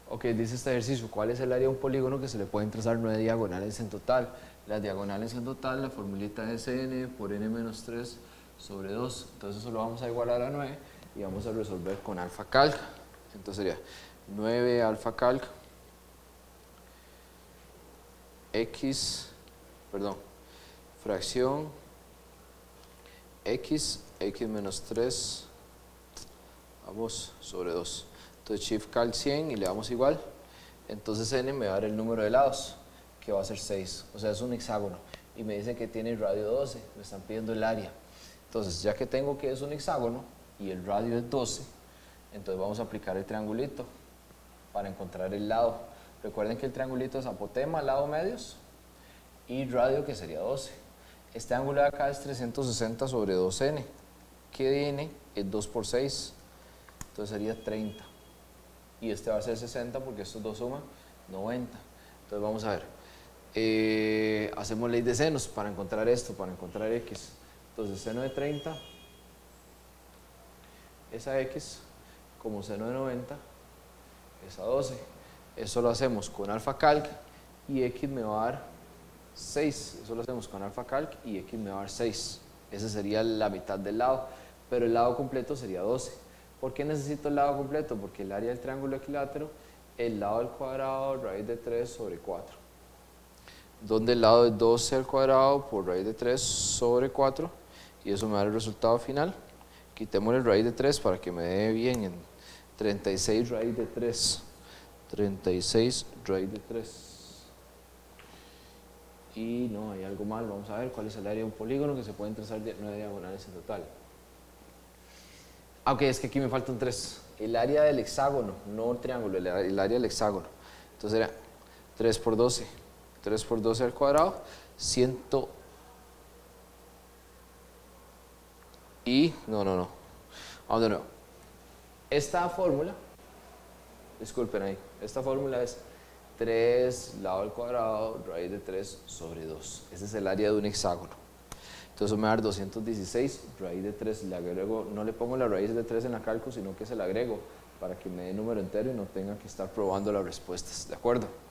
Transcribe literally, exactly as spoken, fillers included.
Ok, dice este ejercicio, ¿cuál es el área de un polígono que se le pueden trazar nueve diagonales en total? Las diagonales en total, la formulita es n por n menos tres sobre dos. Entonces eso lo vamos a igualar a nueve y vamos a resolver con alfa calc. Entonces sería nueve alfa calc x, perdón, fracción x, x menos tres, vamos, sobre dos. Entonces shift calc cien y le damos igual. Entonces n me va a dar el número de lados, que va a ser seis, o sea es un hexágono. Y me dicen que tiene radio doce, me están pidiendo el área. Entonces ya que tengo que es un hexágono y el radio es doce, entonces vamos a aplicar el triangulito para encontrar el lado. Recuerden que el triangulito es apotema, lado medios, y radio que sería doce. Este ángulo de acá es trescientos sesenta sobre dos n, que n es dos por seis, entonces sería treinta. Y este va a ser sesenta porque estos dos suman noventa. Entonces vamos a ver, eh, hacemos ley de senos para encontrar esto, para encontrar x. Entonces seno de treinta es a x, como seno de noventa es a doce. Eso lo hacemos con alfa calc y x me va a dar seis. Eso lo hacemos con alfa calc y x me va a dar seis. Ese sería la mitad del lado, pero el lado completo sería doce. ¿Por qué necesito el lado completo? Porque el área del triángulo equilátero, el lado al cuadrado raíz de tres sobre cuatro. Donde el lado es doce al cuadrado por raíz de tres sobre cuatro, y eso me da el resultado final. Quitémosle raíz de tres para que me dé bien en treinta y seis raíz de tres. treinta y seis raíz de tres. Y no, hay algo mal, vamos a ver cuál es el área de un polígono que se pueden trazar nueve diagonales en total. Ah, ok, es que aquí me faltan tres. El área del hexágono, no el triángulo, el área del hexágono. Entonces era tres por doce. tres por doce al cuadrado, cien. Y, no, no, no. Vamos de nuevo. Esta fórmula, disculpen ahí, esta fórmula es tres lado al cuadrado, raíz de tres sobre dos. Ese es el área de un hexágono. Entonces me va a dar doscientos dieciséis, raíz de tres, le agrego, no le pongo la raíz de tres en la cálculo, sino que se la agrego para que me dé número entero y no tenga que estar probando las respuestas, ¿de acuerdo?